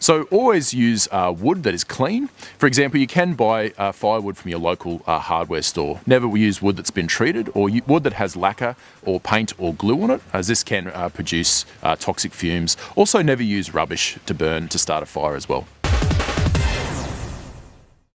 So always use wood that is clean. For example, you can buy firewood from your local hardware store. Never use wood that's been treated or wood that has lacquer or paint or glue on it, as this can produce toxic fumes. Also, never use rubbish to burn to start a fire as well.